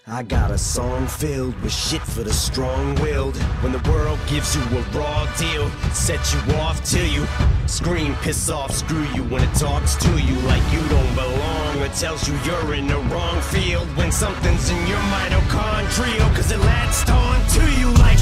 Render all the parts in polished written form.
I got a song filled with shit for the strong-willed. When the world gives you a raw deal, set you off till you scream, piss off, screw you. When it talks to you like you don't belong, or tells you you're in the wrong field. When something's in your mitochondrial, cause it latched on to you like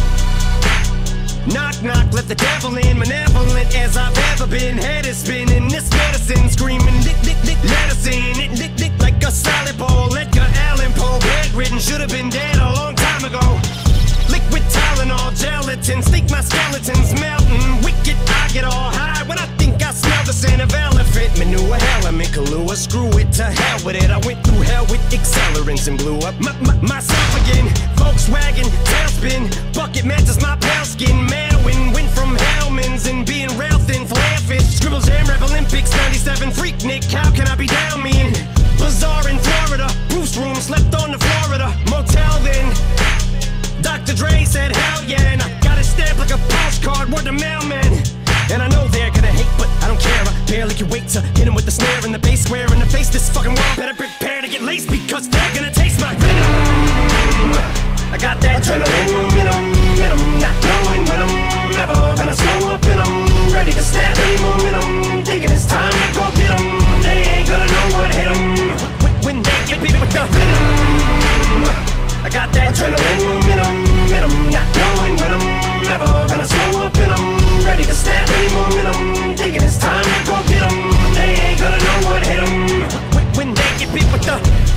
knock, knock, let the devil in. Malevolent as I've ever been. Head is spinning, this medicine screaming, dick, dick, dick, let us in. It dick, dick, like a solid ball. Edgar Allan Poe, bedridden, should've been dead a long time ago. Liquid Tylenol, gelatins, think my skeletons melting. Wicked, I get all high when I think I smell the scent of elephant manure. Element, Kahlúa, screw it, to hell with it. I went through hell with accelerants and blew up myself again. Volkswagen, tailspin, bucket matches my pale skin. Mailwind, went from Hellman's and being rail thin, flare fish. Scribbles, Jam, Rap Olympics, 97, freak Nick, how can I be down mean? Bazaar in Florida, Bruce room, slept on the Florida motel then. Dr. Dre said hell yeah, and I got it stamped like a postcard, word to mailman. And I know they're gonna hate, but I don't care. I barely can wait to hit him with the snare and the bass square in the face. This fucking world better prepare to get laced, because they're gonna taste my venom. I got that adrenaline, venom, not knowing when I'm never gonna slow up, and I'm ready to snap any momentum. Thinking it's time to go get 'em. They ain't gonna know what hit 'em when they get beat with the venom. I got that adrenaline, venom, not knowing when I'm never gonna slow up, and I'm ready to snap any momentum. Thinking it's time to go get 'em. They ain't gonna know what hit 'em when they get beat with the.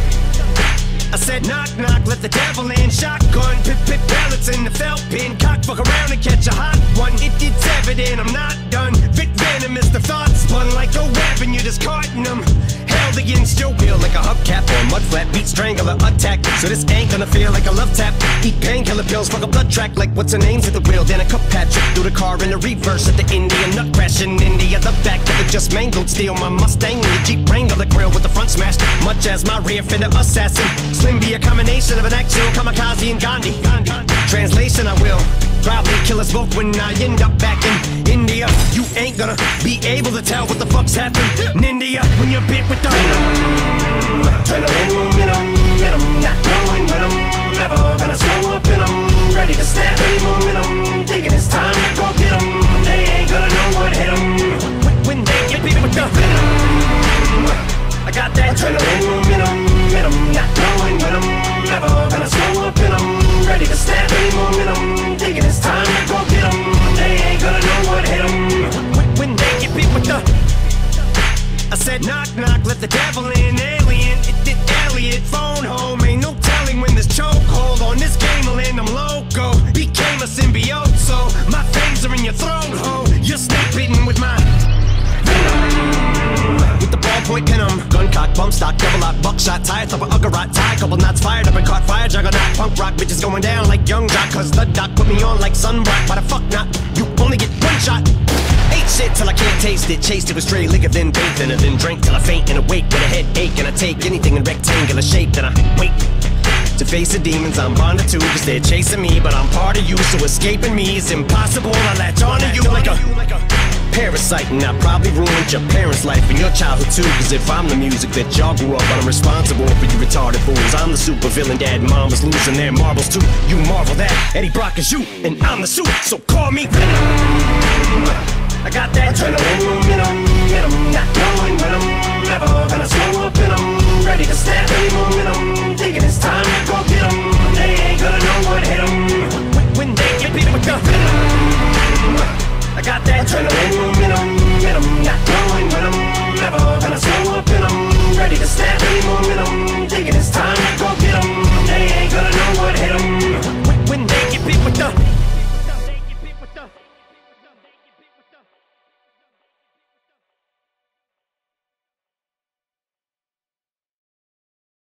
I said knock, knock, let the devil in. Shotgun, pip, pip, pellets in the felt pin. Cock, fuck around and catch a hot one. It's evident I'm not done. Venom is the thought spun like a weapon, you're discarding them. Held against your will like a hubcap or a mud flat. Beat strangler attack, so this ain't gonna feel like a love tap. Eat painkiller pills, fuck a blood track like what's her name's at the wheel. Then a cup patch through the car in the reverse at the Indian nut crash in India. The back of it just mangled steel. My Mustang and the Jeep Wrangler grill with the front smashed, much as my rear fender assassin. Slim be a combination of an actual kamikaze and Gandhi. Translation, I will probably kill us both when I end up back in India. You ain't gonna be able to tell what the fuck's happened in India when you're bit with the venom. Venom, not knowing when I'm never gonna slow up, and I'm ready to snap any momentum. Thinking it's time to go get 'em. They ain't gonna know what hit 'em when they get bit with the venom. I got that adrenaline, venom, not knowing when I'm never gonna slow up, and I'm ready to snap any momentum. Thinking it's time to go get 'em. They ain't gonna know what hit 'em when they get beat with the. I said knock, knock, let the devil in. Alien, it Elliot, phone home. Ain't no telling when this chokehold on this game will end. I'm loco, became a symbiote, so my fangs are in your throat, ho. You're snake bitten with my venom. With the ballpoint pin 'em. Gun cock, bump stock, double lock, buckshot, tie top of Uggarot, tie, couple knots fired up and caught fire, juggernaut, punk rock, bitches going down like young jock, cause the doc put me on like sunblock. Why the fuck not? You only get one shot. Ate shit till I can't taste it, chased it with stray liquor, then bathed in it, then drank till I faint and awake with a headache, and I take anything in rectangular shape, then I wait to face the demons I'm bonded to, cause they're chasing me, but I'm part of you, so escaping me is impossible. I latch onto you like a parasite, and I probably ruined your parents' life and your childhood too, cause if I'm the music that y'all grew up on, I'm responsible for you retarded fools. I'm the super villain, dad and mom was losing their marbles too. You marvel that Eddie Brock is you, and I'm the suit, so call me Venom. I got that adrenaline, venom, not knowing when I'm never gonna slow up, and I'm ready to snap any moment.